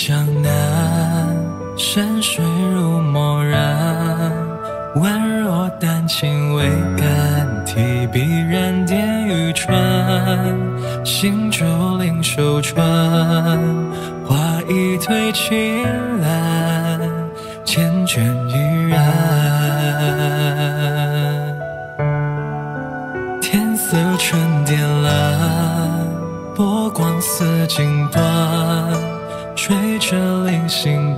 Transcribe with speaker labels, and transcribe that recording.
Speaker 1: 江南，山水如墨染，宛若丹青未干，提笔燃点渔船，行舟临收船，画一推青蓝，缱绻依然。天色沉淀蓝，波光似锦缎，吹着零星